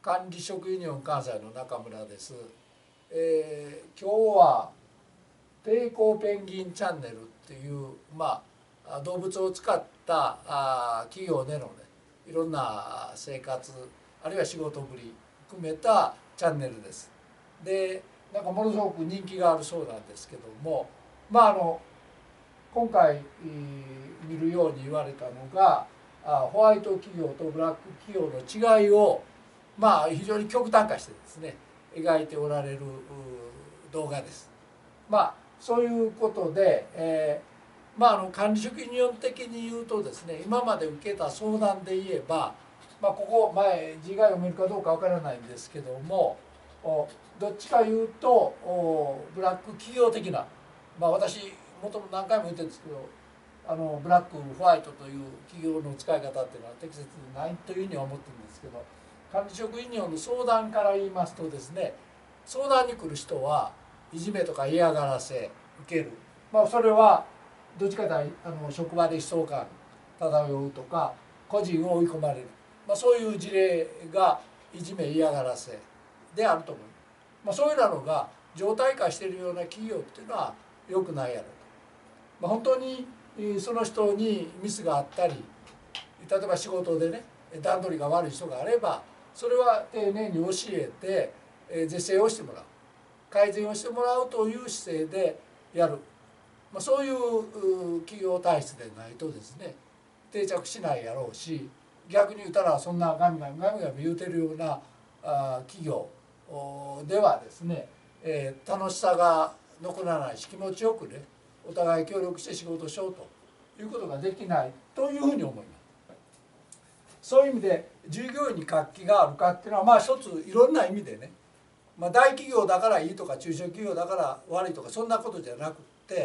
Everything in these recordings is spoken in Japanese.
管理職ユニオン関西の中村です。今日は抵抗ペンギンチャンネルっていう、動物を使った企業でのね、いろんな生活あるいは仕事ぶり含めたチャンネルです。で、なんかものすごく人気があるそうなんですけども、今回見るように言われたのが、ホワイト企業とブラック企業の違いを非常に極端化してですね描いておられる動画です。そういうことで、管理職ユニオン的に言うとですね、今まで受けた相談で言えば、ここ前字が読めるかどうかわからないんですけども、どっちか言うとブラック企業的な、私もともと何回も言ってるんですけど、ブラックホワイトという企業の使い方っていうのは適切でないというふうには思ってるんですけど、管理職ユニオンの相談から言いますとですね、相談に来る人はいじめとか嫌がらせ受ける、それはどっちかというと職場で悲壮感漂うとか個人を追い込まれる、そういう事例がいじめ嫌がらせであると思います。そういうのが常態化しているような企業っていうのは良くないやろと。本当にその人にミスがあったり、例えば仕事でね段取りが悪い人があれば、それは丁寧に教えて是正をしてもらう、改善をしてもらうという姿勢でやる、そういう企業体質でないとですね定着しないやろうし、逆に言ったらそんなガミガミ言うてるような企業ではですね、楽しさが残らないし、気持ちよくねお互い協力して仕事をしようということができないというふうに思います。そういう意味で従業員に活気があるかっていうのは一ついろんな意味でね、大企業だからいいとか中小企業だから悪いとかそんなことじゃなくって、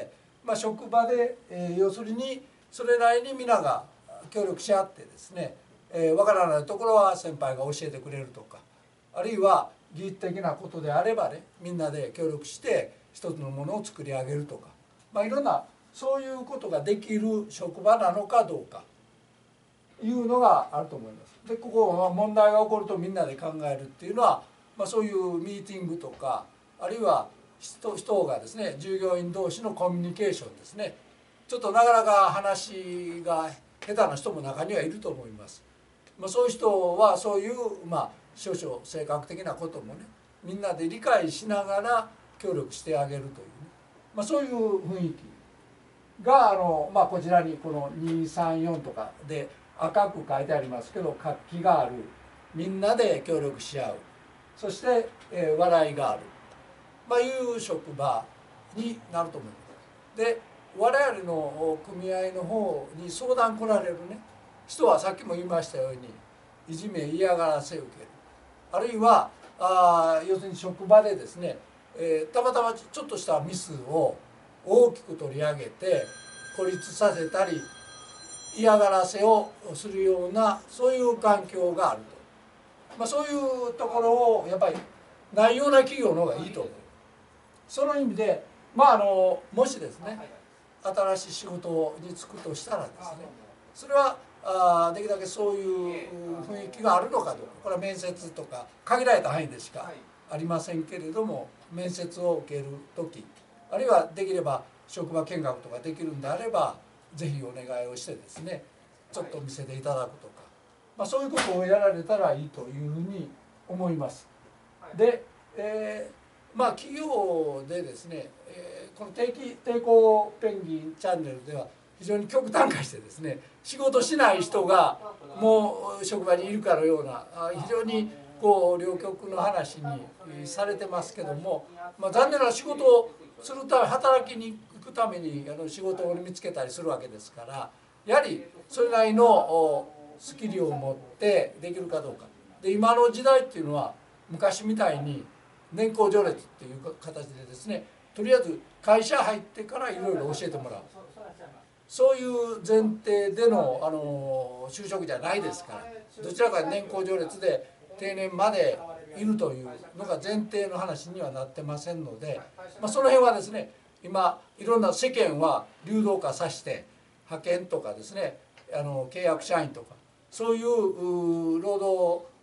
職場で、要するにそれなりに皆が協力し合ってですね、わからないところは先輩が教えてくれるとか、あるいは技術的なことであればねみんなで協力して一つのものを作り上げるとか、いろんなそういうことができる職場なのかどうかいうのがあると思います。でここは問題が起こるとみんなで考えるっていうのは、そういうミーティングとか、あるいは人がですね従業員同士のコミュニケーションですね、ちょっとなかなか話が下手な人も中にはいると思います。そういう人はそういう少々性格的なこともねみんなで理解しながら協力してあげるというね、そういう雰囲気がこちらにこの234とかで赤く書いてありますけど、活気がある、みんなで協力し合う、そして、笑いがある、いう職場になると思います。で我々の組合の方に相談来られるね人はさっきも言いましたようにいじめ嫌がらせを受ける、あるいは要するに職場でですね、たまたまちょっとしたミスを大きく取り上げて孤立させたり嫌がらせをするようなそういう環境があると、そういうところをやっぱりないような企業の方がいいと思う。その意味でもしですね新しい仕事に就くとしたらですね、それはできるだけそういう雰囲気があるのかどうか、これは面接とか限られた範囲でしかありませんけれども、面接を受ける時、あるいはできれば職場見学とかできるんであればぜひお願いをしてですねちょっと見せていただくとか、そういうことをやられたらいいというふうに思います。で、企業でですね、この抵抗ペンギンチャンネルでは非常に極端化してですね、仕事しない人がもう職場にいるかのような非常に両極の話にされてますけども、残念な仕事をするため働きに行くために仕事を見つけたりするわけですから、やはりそれなりのスキルを持ってできるかどうかで、今の時代っていうのは昔みたいに年功序列っていう形でですね、とりあえず会社入ってからいろいろ教えてもらう、そういう前提での就職じゃないですから、どちらか年功序列で定年までいるというのが前提の話にはなってませんので、その辺はですね今いろんな世間は流動化させて派遣とかですね契約社員とかそういう労働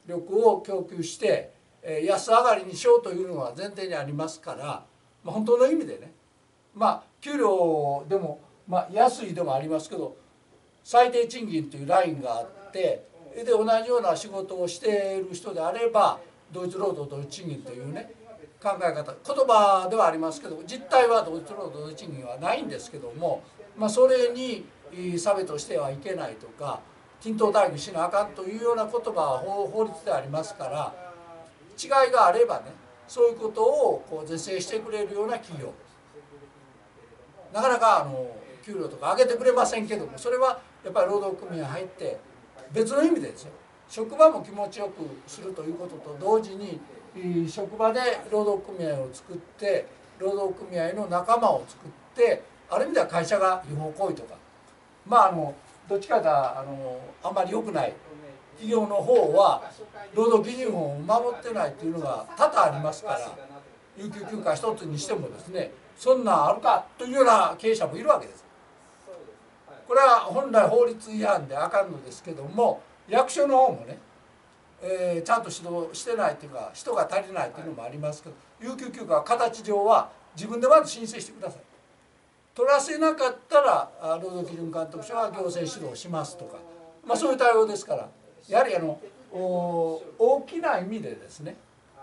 力を供給して安上がりにしようというのは前提にありますから、本当の意味でね、給料でも、安いでもありますけど、最低賃金というラインがあって、で同じような仕事をしている人であれば同一労働同一賃金というね考え方、言葉ではありますけど実態は同一労働同一賃金はないんですけども、それに差別としてはいけないとか均等待遇しなあかんというような言葉は法律でありますから、違いがあればねそういうことを是正してくれるような企業、なかなか給料とか上げてくれませんけども、それはやっぱり労働組合入って別の意味でですよ、職場も気持ちよくするということと同時に職場で労働組合を作って労働組合の仲間を作って、ある意味では会社が違法行為とかどっちかがあんまり良くない企業の方は労働基準法を守ってないというのが多々ありますから、有給休暇一つにしてもですね、そんなんあるかというような経営者もいるわけです。これは本来法律違反であかんのですけども、役所の方もね、ちゃんと指導してないというか人が足りないというのもありますけど、有給休暇は形上は自分でまず申請してください。取らせなかったら労働基準監督署は行政指導しますとか、そういう対応ですから、やはり大きな意味でですね、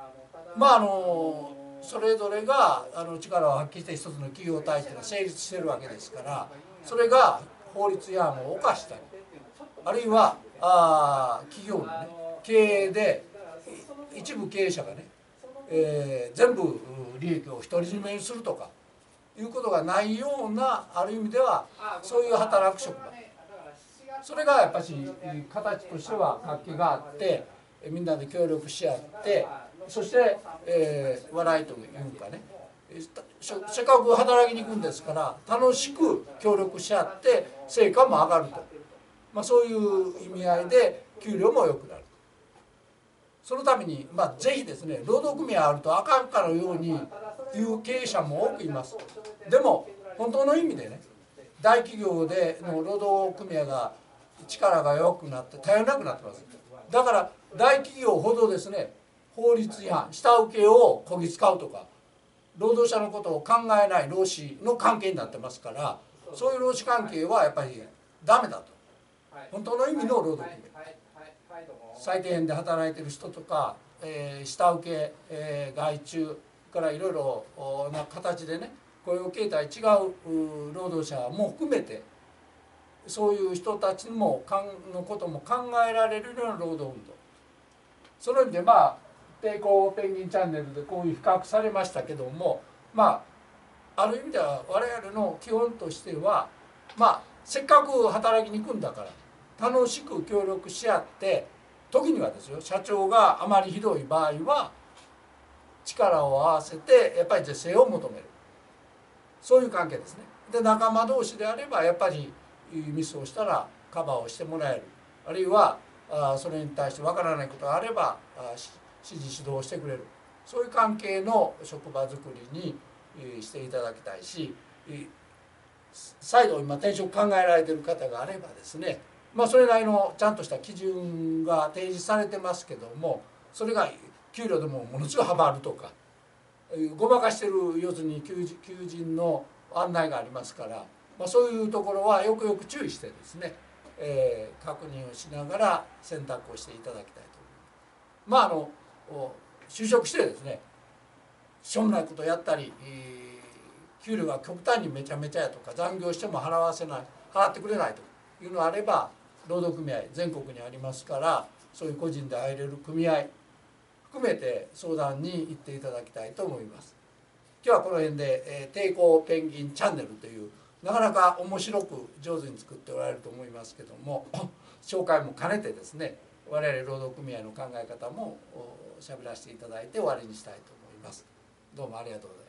それぞれが力を発揮して一つの企業体系が成立しているわけですから、それが法律違反を犯したり、あるいは企業のね経営で一部経営者がね、全部利益を独り占めにするとかいうことがないような、ある意味ではそういう働く職場、それがやっぱり形としては活気があって、みんなで協力し合って、そして、笑いというかね、せっかく働きに行くんですから楽しく協力し合って成果も上がると、そういう意味合いで給料も良くなる。そのために、ぜひですね、労働組合あるとあかんかのように言う経営者も多くいます。でも本当の意味でね、大企業での労働組合が力が弱くなって頼らなくなってます。だから大企業ほどですね、法律違反下請けをこぎ使うとか労働者のことを考えない労使の関係になってますから、そういう労使関係はやっぱりダメだと。本当の意味の労働組合、最低限で働いてる人とか、下請け、外注からいろいろな形でね雇用形態違う労働者も含めて、そういう人たちのことも考えられるような労働運動、その意味で抵抗ペンギンチャンネルでこういう比較されましたけども、ある意味では我々の基本としては、せっかく働きに行くんだから楽しく協力し合って、時にはですよ、社長があまりひどい場合は力を合わせてやっぱり是正を求める、そういう関係ですね。で仲間同士であればやっぱりミスをしたらカバーをしてもらえる、あるいはそれに対してわからないことがあれば指示指導してくれる、そういう関係の職場づくりにしていただきたいし、再度今転職考えられている方があればですね、それなりのちゃんとした基準が提示されてますけども、それが給料でもものすごい幅あるとかごまかしてる、要するに求人の案内がありますから、そういうところはよくよく注意してですね、確認をしながら選択をしていただきたいと思います。就職してですね、しょうもないことをやったり、給料が極端にめちゃめちゃやとか残業しても払ってくれないというのがあれば、労働組合全国にありますから、そういう個人で入れる組合含めて相談に行っていただきたいと思います。今日はこの辺で、抵抗ペンギンチャンネルというなかなか面白く上手に作っておられると思いますけども、紹介も兼ねてですね、我々労働組合の考え方もしゃべらせていただいて終わりにしたいと思います。どうもありがとうございます。